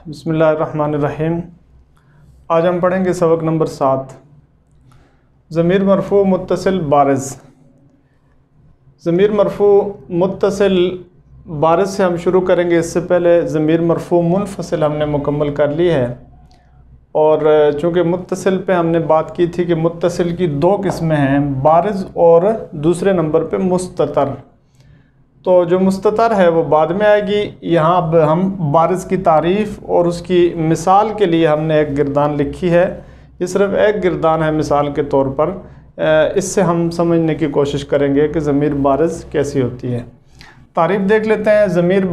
बिस्मिल्लाहिर्रहमानिर्रहीम। आज हम पढ़ेंगे सबक नंबर 7, ज़मीर मरफ़ू मुत्तसिल बारिज़। ज़मीर मरफ़ू मुत्तसिल बारिज़ से हम शुरू करेंगे। इससे पहले ज़मीर मरफ़ू मुनफ़सिल हमने मुकम्मल कर ली है, और चूँकि मुत्तसिल पे हमने बात की थी कि मुत्तसिल की दो किस्में हैं, बारिज़ और दूसरे नंबर पे मुस्ततर। तो जो मुस्ततर है वो बाद में आएगी। यहाँ अब हम बारिज़ की तारीफ़ और उसकी मिसाल के लिए हमने एक गिरदान लिखी है। ये सिर्फ़ एक गिरदान है मिसाल के तौर पर। इससे हम समझने की कोशिश करेंगे कि ज़मीर बारिज़ कैसी होती है। तारीफ़ देख लेते हैं। ज़मीर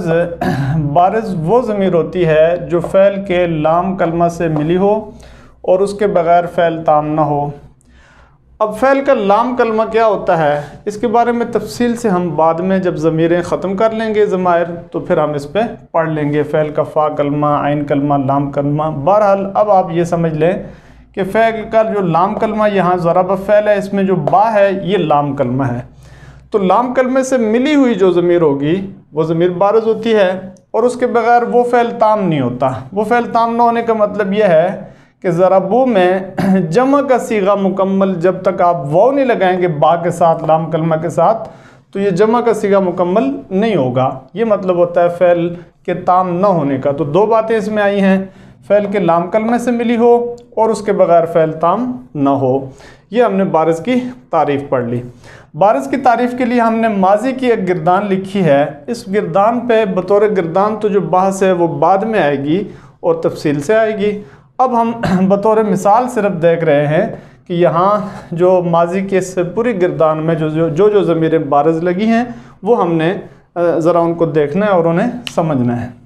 बारिज़ वो ज़मीर होती है जो फ़ेल के लाम कलमा से मिली हो और उसके बग़ैर फ़ेल ताम ना हो। अब फ़ेल का लाम कलमा क्या होता है, इसके बारे में तफसील से हम बाद में जब ज़मीरें ख़त्म कर लेंगे ज़मायर, तो फिर हम इस पर पढ़ लेंगे। फ़ेल का फ़ा कलमा, आइन कलमा, लाम कलमा। बहरहाल अब आप ये समझ लें कि फ़ेल का जो लाम कलमा यहाँ ज़रब फ़ेल है, इसमें जो बा है ये लाम कलमा है। तो लाम कलमे से मिली हुई जो ज़मीर होगी वो ज़मीर बारिज़ होती है, और उसके बग़ैर वो फ़ेल ताम नहीं होता। वो फ़ेल ताम ना होने का मतलब यह है कि ज़रबू में जमा का सीगा मुकम्मल, जब तक आप वाव नहीं लगाएंगे बा के साथ, लाम कलमा के साथ, तो ये जमा का सीगा मुकम्मल नहीं होगा। ये मतलब होता है फ़ेल के ताम न होने का। तो दो बातें इसमें आई हैं, फ़ेल के लाम कलमे से मिली हो और उसके बग़ैर फ़ेल ताम न हो। ये हमने बारिज़ की तारीफ़ पढ़ ली। बारिज़ की तारीफ़ के लिए हमने माजी की एक गिरदान लिखी है। इस गिरदान पे बतौर गिरदान तो जो बहस है वो बाद में आएगी और तफसील से आएगी। अब हम बतौर मिसाल सिर्फ देख रहे हैं कि यहाँ जो माजी के इस पूरी गिरदान में जो ज़मीरें बारिज़ लगी हैं वो हमने ज़रा उनको देखना है और उन्हें समझना है।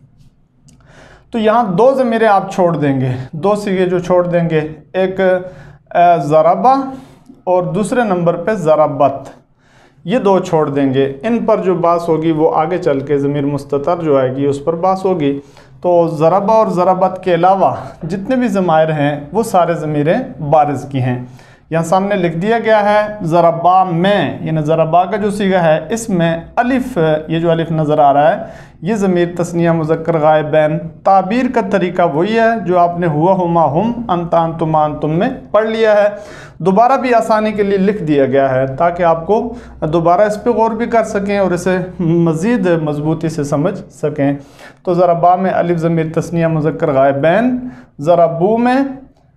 तो यहाँ दो ज़मीरें आप छोड़ देंगे, दो सीगे जो छोड़ देंगे, एक ज़रबा और दूसरे नंबर पे ज़रबत, ये दो छोड़ देंगे। इन पर जो बास होगी वो आगे चल के ज़मीर मुस्ततर जो आएगी उस पर बास होगी। तो ज़रबा और ज़रबत के अलावा जितने भी ज़मायर हैं वो सारे ज़मीरें बारिज़ की हैं। यहाँ सामने लिख दिया गया है ज़रबा में, यानी ज़रबा का जो सीगा है इसमें अलिफ़, ये जो अलिफ़ नज़र आ रहा है ये ज़मीर तस्निया मुज़क्कर गायबैन। ताबीर का तरीका वही है जो आपने हुआ हुमा हुम, अंता अंतुमा अंतुम में पढ़ लिया है। दोबारा भी आसानी के लिए लिख दिया गया है ताकि आपको दोबारा इस पर गौर भी कर सकें और इसे मज़ीद मजबूती से समझ सकें। तो ज़रबा में अलिफ़ ज़मीर तस्निया मुज़क्कर गायबैन, ज़रबू में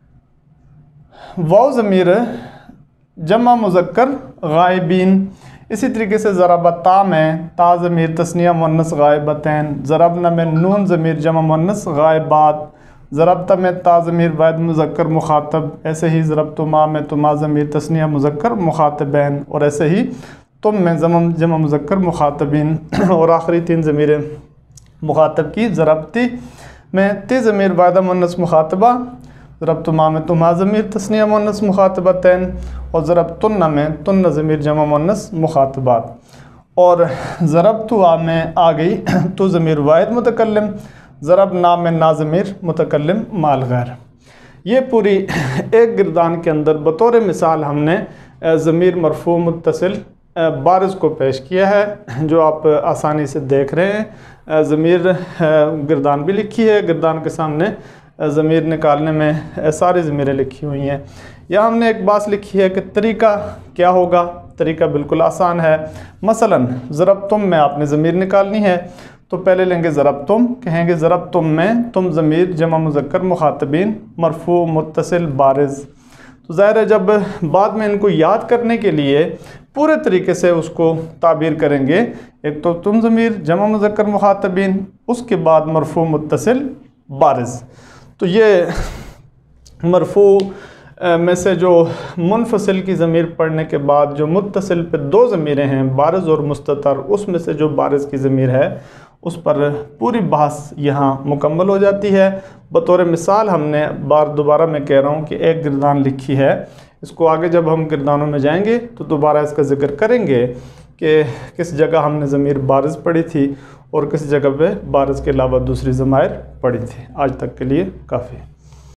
वाव ज़मीर जमा मुज़क्कर गायबीन। इसी तरीके से ज़रबता में ता ज़मीर तस्निया मुअन्नस गायबतैन, ज़रबना में नून ज़मीर जमा मुअन्नस गायबात, ज़रबता में ता ज़मीर वाहिद मुज़क्कर मुखातब। ऐसे ही ज़रबतुमा में तुमा ज़मीर तस्निया मुज़क्कर मुखातबैन, और ऐसे ही तुम में जमा मुज़क्कर मुखातबीन। और आखिरी तीन ज़मीरें मुखातब की, ज़रबती में ती ज़मीर वाहिदा मुअन्नस मुखातबा, ज़रबतुमा में तुमा ज़मीर तस्निया मुअन्नस मुखातबतैन, और ज़रबतुन्ना में तुन्ना ज़मीर जमा मुअन्नस मुखातबात। और ज़रबतुआ में आ गई तो ज़मीर वाहिद मुतकल्लिम, ज़रबना में ना ज़मीर मुतकल्लिम माल गैर। ये पूरी एक गिरदान के अंदर बतौर मिसाल हमने ज़मीर मरफ़ू मुत्तसिल बारिज़ को पेश किया है, जो आप आसानी से देख रहे हैं। ज़मीर गिरदान भी लिखी है, गिरदान के सामने ज़मीर निकालने में सारी ज़मीरें लिखी हुई हैं। यहाँ हमने एक बात लिखी है कि तरीका क्या होगा। तरीका बिल्कुल आसान है। मसलन ज़रबतुम में आपने ज़मीर निकालनी है, तो पहले लेंगे ज़रबतुम, कहेंगे ज़रबतुम में तुम ज़मीर जमा मुज़क्कर मुखातबीन मरफ़ू मुत्तसिल बारिज़। तो ज़ाहिर है जब बाद में इनको याद करने के लिए पूरे तरीके से उसको ताबीर करेंगे, एक तो तुम ज़मीर जमा मुज़क्कर मुखातबीन, उसके बाद मरफ़ू मुत्तसिल बारिज़। तो ये मरफ़ू में से जो मुनफ़सिल की ज़मीर पढ़ने के बाद जो मुत्तसिल पे दो ज़मीरें हैं बारिज़ और मुस्ततर, उसमें से जो बारिज़ की ज़मीर है उस पर पूरी बहस यहाँ मुकम्मल हो जाती है। बतौर मिसाल हमने दोबारा मैं कह रहा हूँ कि एक गिरदान लिखी है। इसको आगे जब हम गिरदानों में जाएंगे तो दोबारा इसका ज़िक्र करेंगे कि किस जगह हमने ज़मीर बारिज़ पढ़ी थी और किस जगह पे बारिज़ के अलावा दूसरी ज़मायर पढ़ी थी। आज तक के लिए काफ़ी।